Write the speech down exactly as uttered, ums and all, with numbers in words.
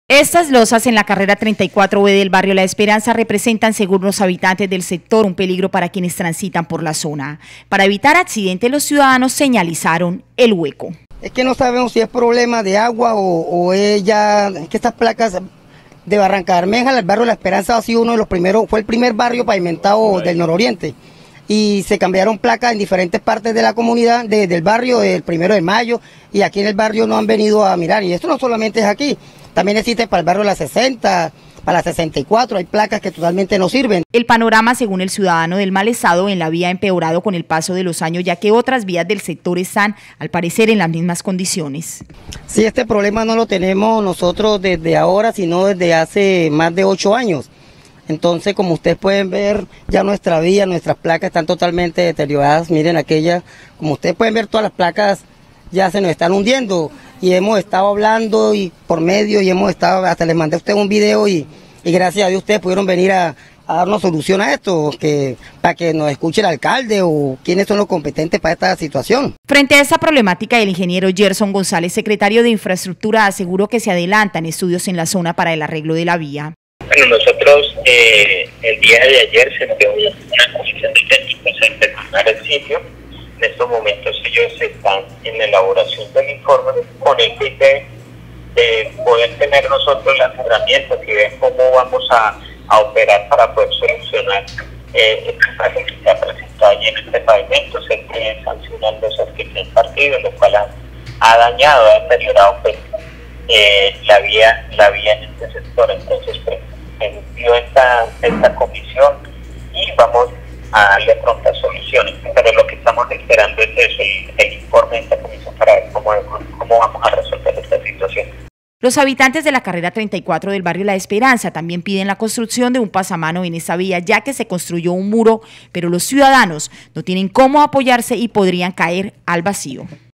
Estas losas en la carrera treinta y cuatro B del barrio La Esperanza representan, según los habitantes del sector, un peligro para quienes transitan por la zona. Para evitar accidentes, los ciudadanos señalizaron el hueco. Es que no sabemos si es problema de agua o, o es ya, es que estas placas de Barranca Bermeja, el barrio La Esperanza ha sido uno de los primeros, fue el primer barrio pavimentado del nororiente. Y se cambiaron placas en diferentes partes de la comunidad, de, del barrio, el primero de mayo, y aquí en el barrio no han venido a mirar. Y esto no solamente es aquí, también existe para el barrio La sesenta, para la sesenta y cuatro, hay placas que totalmente no sirven. El panorama, según el ciudadano, del mal estado en la vía ha empeorado con el paso de los años, ya que otras vías del sector están, al parecer, en las mismas condiciones. Sí, este problema no lo tenemos nosotros desde ahora, sino desde hace más de ocho años. Entonces, como ustedes pueden ver, ya nuestra vía, nuestras placas están totalmente deterioradas. Miren aquella, como ustedes pueden ver, todas las placas ya se nos están hundiendo. Y hemos estado hablando y por medio, y hemos estado, hasta les mandé a ustedes un video y, y gracias a Dios ustedes pudieron venir a, a darnos solución a esto, que, para que nos escuche el alcalde o quiénes son los competentes para esta situación. Frente a esta problemática, el ingeniero Gerson González, secretario de Infraestructura, aseguró que se adelantan estudios en la zona para el arreglo de la vía. Bueno, nosotros eh, el día de ayer se envió una comisión de técnicos a inspeccionar el sitio. En estos momentos ellos están en la elaboración del informe con el fin de, de poder tener nosotros las herramientas y ver cómo vamos a, a operar para poder solucionar eh, el caso que se ha presentado allí en este pavimento. Se que sancionan losas que se han partido, lo cual ha, ha dañado, ha deteriorado pues, eh, la vía la vía en este sector. Entonces, pues, envió esta, esta comisión y vamos a darle prontas soluciones, pero lo que estamos esperando es eso, el, el informe de esta comisión para ver cómo, cómo vamos a resolver esta situación. Los habitantes de la carrera treinta y cuatro del barrio La Esperanza también piden la construcción de un pasamano en esta vía, ya que se construyó un muro, pero los ciudadanos no tienen cómo apoyarse y podrían caer al vacío.